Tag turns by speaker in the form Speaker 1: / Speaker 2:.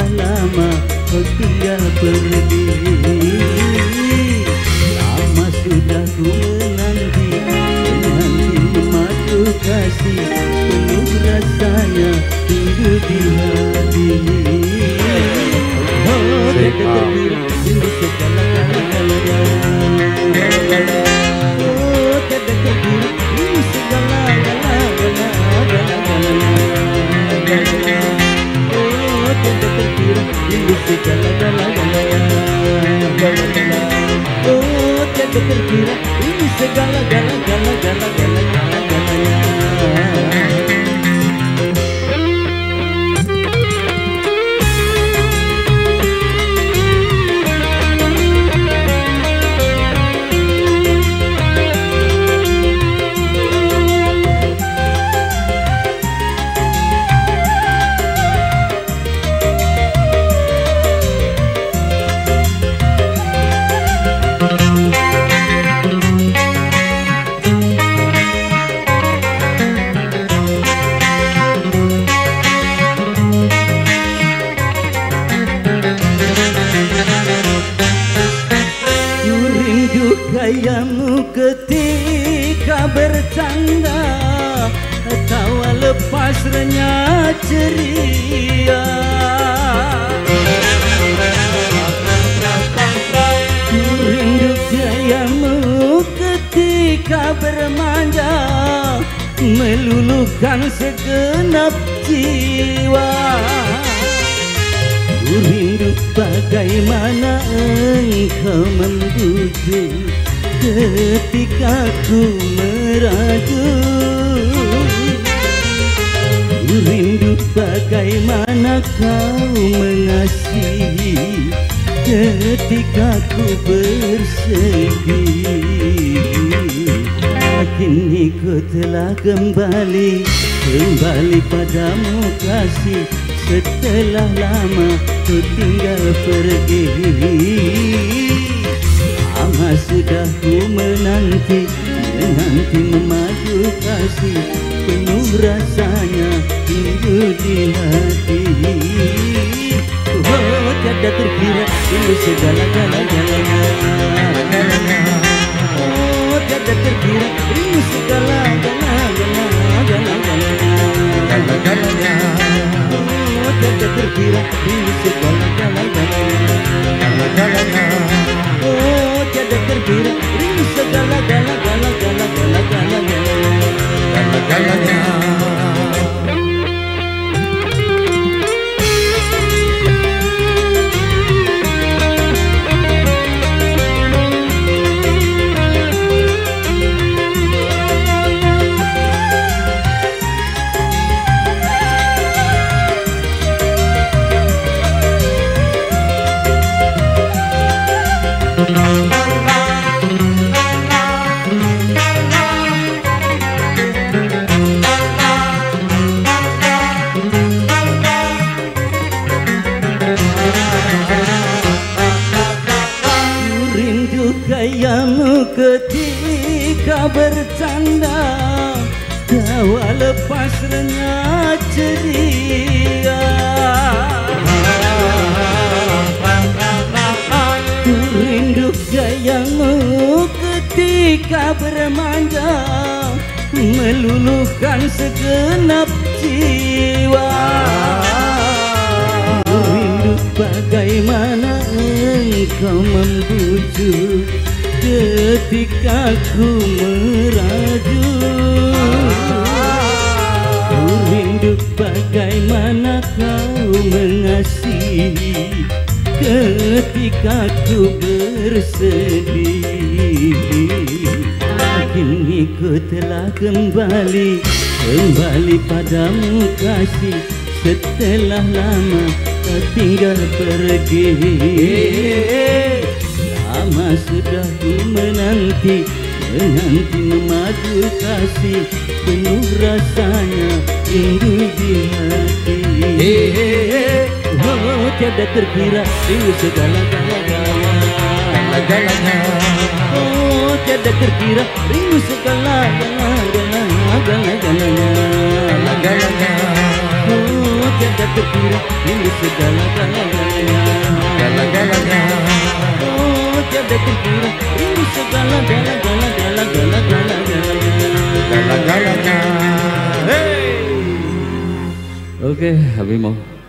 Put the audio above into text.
Speaker 1: sudah lama kau tinggal pergi. Lama sudah ku menanti, menanti memadu kasih, penuh rasanya rindu di hati. Oh, tiada terkira rindu segala-galanya. Oh, tiada terkira rindu segala-galanya. Oh, tiada terkira rindu segala-galanya. Oh, tiada terkira rindu segala-galanya. Gayamu ketika bercanda, tawa lepas renyah ceria. Rindu gayamu ketika bermanja, meluluhkan segenap jiwa. Ku rindu bagaimana engkau membujuk ketika ku meragu. Ku rindu bagaimana kau mengasihi ketika ku bersedih. Kini ku telah kembali padamu kasih, setelah lama ku tinggal pergi. Lama sudah ku menanti memadu kasih, penuh rasanya rindu di hati. Oh, tiada terkira rindu segala-galanya. Oh, tiada terkira rindu segala-galanya. Oh, tiada terkira rindu segala-galanya. Oh, tiada terkira rindu segala-galanya. Gayamu ketika bercanda, tawa lepas renyah ceria. Ku rindu gayamu ketika bermanja, meluluhkan segenap jiwa. Ku rindu bagaimana engkau membujuk ketika ku merajuk. Ku rindu bagaimana kau mengasihi ketika ku bersedih. Kini ku telah kembali padamu kasih, setelah lama kau tinggal pergi. Lama sudah ku menanti memadu kasih, penuh rasanya rindu di hati. Oh, tiada terkira rindu segala-galanya. Oh, tiada terkira rindu segala-galanya. Oh, tiada janda terkira ini segala-galanya.
Speaker 2: Gala-galanya.
Speaker 1: Oh, janda terkira ini segala-galanya.
Speaker 2: Gala-galanya. Hey.
Speaker 1: Oke, Habib mau.